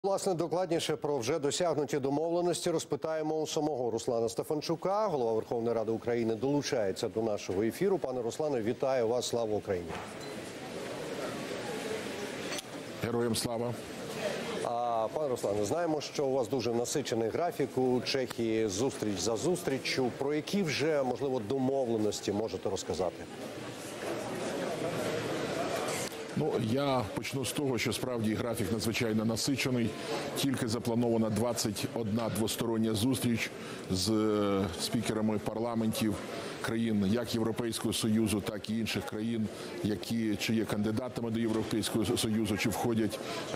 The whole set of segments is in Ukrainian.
Власне, докладніше про вже досягнуті домовленості розпитаємо у самого Руслана Стефанчука. Голова Верховної Ради України долучається до нашого ефіру. Пане Руслане, вітаю вас. Слава Україні! Героям слава! Пане Руслане, знаємо, що у вас дуже насичений графік у Чехії, зустріч за зустріччю. Про які вже, можливо, домовленості можете розказати? Я почну з того, що справді графік надзвичайно насичений. Тільки запланована 21 двостороння зустріч з спікерами парламентів країн як Європейського Союзу, так і інших країн, які чи є кандидатами до Європейського Союзу, чи входять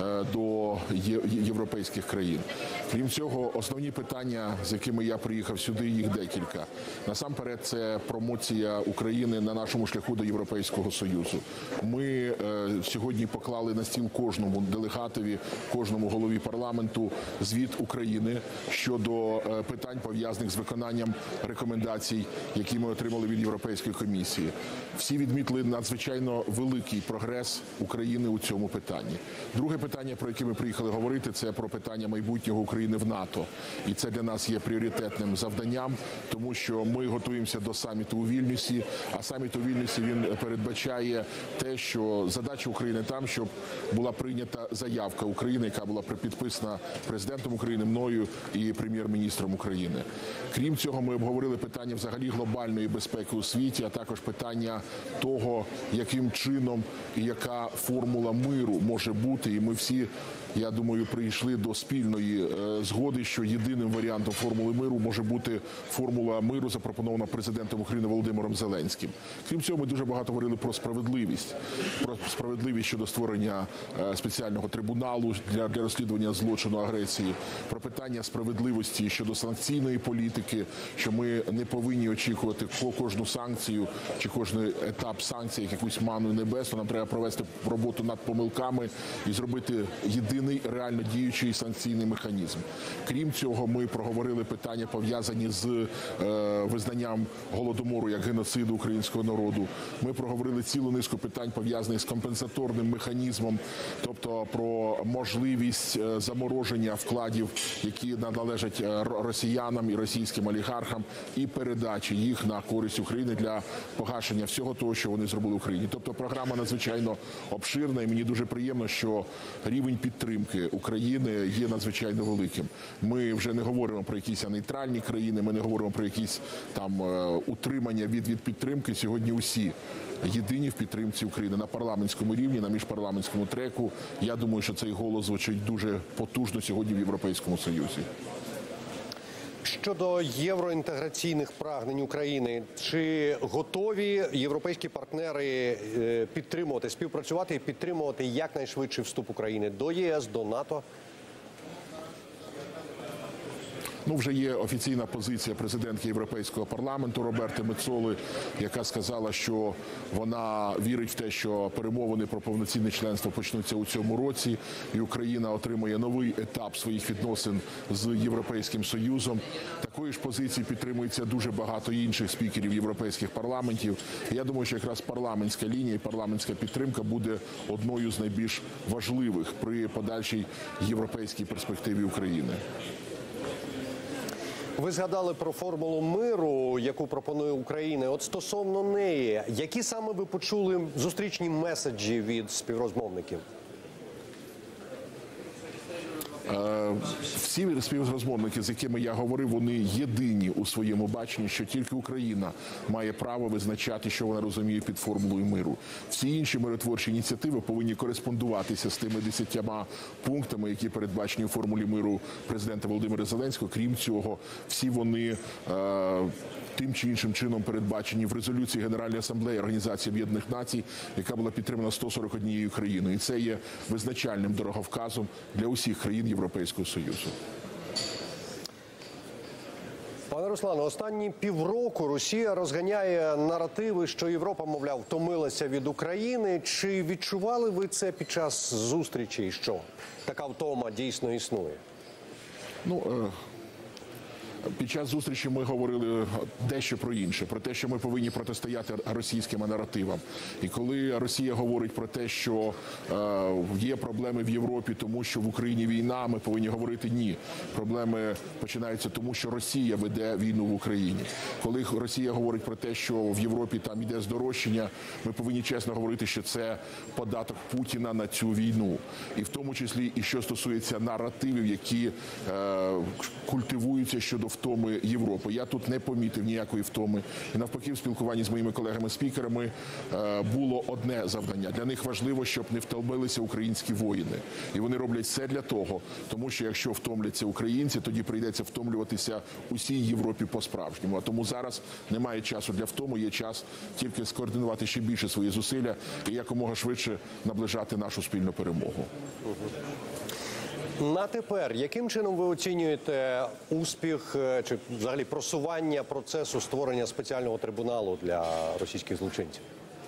до європейських країн. Крім цього, основні питання, з якими я приїхав сюди, їх декілька. Насамперед, це промоція України на нашому шляху до Європейського Союзу. Ми сьогодні поклали на стіл кожному делегатові, кожному голові парламенту звіт України щодо питань, пов'язаних з виконанням рекомендацій, які ми отримали від Європейської комісії. Всі відмітили надзвичайно великий прогрес України у цьому питанні. Друге питання, про яке ми приїхали говорити, це про питання майбутнього України в НАТО. І це для нас є пріоритетним завданням, тому що ми готуємося до саміту у Вільнюсі, а саміт у Вільнюсі, він передбачає те, що задача України там, щоб була прийнята заявка України, яка була підписана президентом України, мною і прем'єр-міністром України. Крім цього, ми обговорили питання взагалі глобальної безпеки у світі, а також питання того, яким чином і яка формула миру може бути. І ми всі, я думаю, прийшли до спільної згоди, що єдиним варіантом формули миру може бути формула миру, запропонована президентом України Володимиром Зеленським. Крім цього, ми дуже багато говорили про справедливість щодо створення спеціального трибуналу для розслідування злочину агресії, про питання справедливості щодо санкційної політики, що ми не повинні очікувати кожну санкцію чи кожен етап санкцій, як якусь ману небесну. Нам треба провести роботу над помилками і зробити єдиний реально діючий санкційний механізм. Крім цього, ми проговорили питання, пов'язані з визнанням Голодомору як геноциду українського народу. Ми проговорили цілу низку питань, пов'язаних з компенсаторним механізмом, тобто про можливість замороження вкладів, які належать росіянам і російським олігархам, і передачі їх на користь України для погашення всього того, що вони зробили в Україні. Тобто програма надзвичайно обширна, і мені дуже приємно, що рівень підтримки України є надзвичайно великим. Ми вже не говоримо про якісь нейтральні країни, ми не говоримо про якісь там утримання від підтримки. Сьогодні усі єдині в підтримці України на парламентському рівні, на міжпарламентському треку. Я думаю, що цей голос звучить дуже потужно сьогодні в Європейському Союзі. Щодо євроінтеграційних прагнень України, чи готові європейські партнери підтримувати, співпрацювати і підтримувати якнайшвидший вступ України до ЄС, до НАТО? Вже є офіційна позиція президентки Європейського парламенту Роберти Мецоли, яка сказала, що вона вірить в те, що перемовини про повноцінне членство почнуться у цьому році, і Україна отримує новий етап своїх відносин з Європейським Союзом. Такої ж позиції підтримується дуже багато інших спікерів європейських парламентів. Я думаю, що якраз парламентська лінія і парламентська підтримка буде одною з найбільш важливих при подальшій європейській перспективі України. Ви згадали про формулу миру, яку пропонує Україна. От стосовно неї, які саме ви почули зустрічні меседжі від співрозмовників? Всі співрозмовники, з якими я говорив, вони єдині у своєму баченні, що тільки Україна має право визначати, що вона розуміє під формулою миру. Всі інші миротворчі ініціативи повинні кореспондуватися з тими 10 пунктами, які передбачені у формулі миру президента Володимира Зеленського. Крім цього, всі вони тим чи іншим чином передбачені в резолюції Генеральної асамблеї Організації Об'єднаних Націй, яка була підтримана 141 країною. І це є визначальним дороговказом для усіх країн Європейського Союзу. Пане Руслане, останні півроку Росія розганяє наративи, що Європа, мовляв, втомилася від України. Чи відчували ви це під час зустрічі, що така втома дійсно існує? Під час зустрічі ми говорили дещо про інше, про те, що ми повинні протистояти російським наративам. І коли Росія говорить про те, що є проблеми в Європі, тому що в Україні війна, ми повинні говорити ні. Проблеми починаються тому, що Росія веде війну в Україні. Коли Росія говорить про те, що в Європі там йде здорожчання, ми повинні чесно говорити, що це податок Путіна на цю війну. І в тому числі і що стосується наративів, які культивуються щодо втоми Європи. Я тут не помітив ніякої втоми. І навпаки, в спілкуванні з моїми колегами-спікерами було одне завдання. Для них важливо, щоб не втомилися українські воїни. І вони роблять все для того, тому що якщо втомляться українці, тоді прийдеться втомлюватися усій Європі по-справжньому. А тому зараз немає часу для втому, є час тільки скоординувати ще більше свої зусилля і якомога швидше наближати нашу спільну перемогу. На тепер, яким чином ви оцінюєте успіх чи взагалі просування процесу створення спеціального трибуналу для російських злочинців?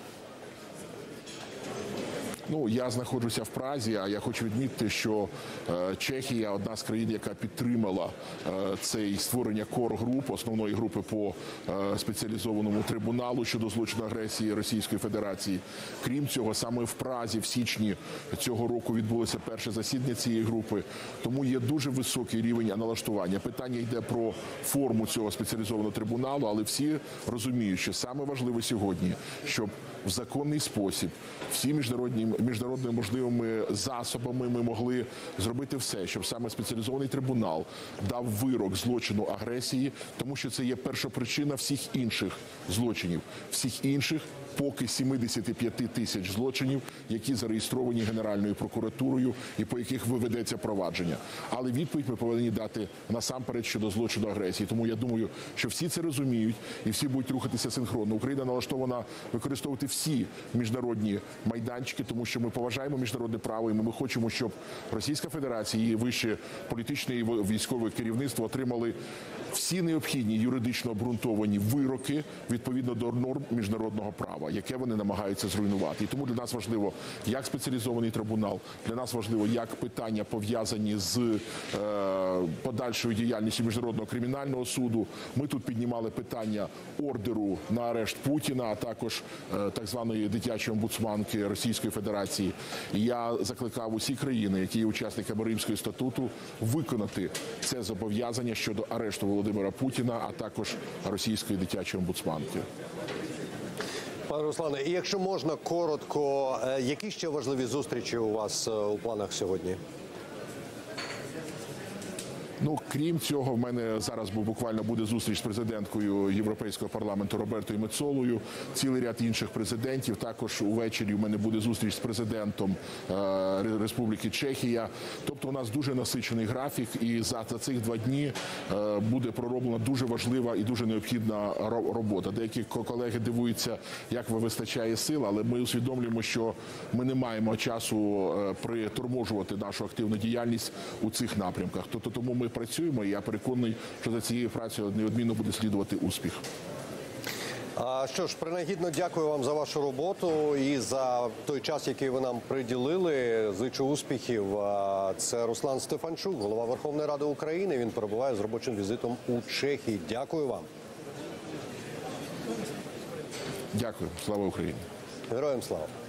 Ну, я знаходжуся в Празі, а я хочу відмітити, що Чехія – одна з країн, яка підтримала цей створення кор-груп, основної групи по спеціалізованому трибуналу щодо злочину агресії Російської Федерації. Крім цього, саме в Празі в січні цього року відбулося перше засідання цієї групи, тому є дуже високий рівень налаштування. Питання йде про форму цього спеціалізованого трибуналу, але всі розуміють, що саме важливо сьогодні, щоб в законний спосіб всі міжнародними можливими засобами ми могли зробити все, щоб саме спеціалізований трибунал дав вирок злочину агресії, тому що це є першопричина всіх інших злочинів, всіх інших поки 75 тисяч злочинів, які зареєстровані Генеральною прокуратурою і по яких ведеться провадження. Але відповідь ми повинні дати насамперед щодо злочину агресії. Тому я думаю, що всі це розуміють і всі будуть рухатися синхронно. Україна налаштована використовувати всі міжнародні майданчики, тому що ми поважаємо міжнародне право і ми хочемо, щоб Російська Федерація, її вище політичне і військове керівництво отримали всі необхідні юридично обґрунтовані вироки відповідно до норм міжнародного права, яке вони намагаються зруйнувати. І тому для нас важливо як спеціалізований трибунал, для нас важливо як питання пов'язані з подальшою діяльністю Міжнародного кримінального суду. Ми тут піднімали питання ордеру на арешт Путіна, а також так званої дитячої омбудсманки Російської Федерації. І я закликав усі країни, які є учасниками Римського статуту, виконати це зобов'язання щодо арешту Володимира Путіна, а також російської дитячої омбудсманки. Пане Руслане, і якщо можна коротко, які ще важливі зустрічі у вас у планах сьогодні? Ну, крім цього, в мене зараз буквально буде зустріч з президенткою Європейського парламенту Робертою Мецолою, цілий ряд інших президентів. Також увечері в мене буде зустріч з президентом Республіки Чехія. Тобто у нас дуже насичений графік, і за цих 2 дні буде пророблена дуже важлива і дуже необхідна робота. Деякі колеги дивуються, як вистачає сил, але ми усвідомлюємо, що ми не маємо часу приторможувати нашу активну діяльність у цих напрямках. Тобто тому ми працюємо, і я переконаний, що за цією працею неодмінно буде слідувати успіх. Що ж, принагідно дякую вам за вашу роботу і за той час, який ви нам приділили. Зичу успіхів. Це Руслан Стефанчук, голова Верховної Ради України. Він перебуває з робочим візитом у Чехії. Дякую вам. Дякую. Слава Україні. Героям слава.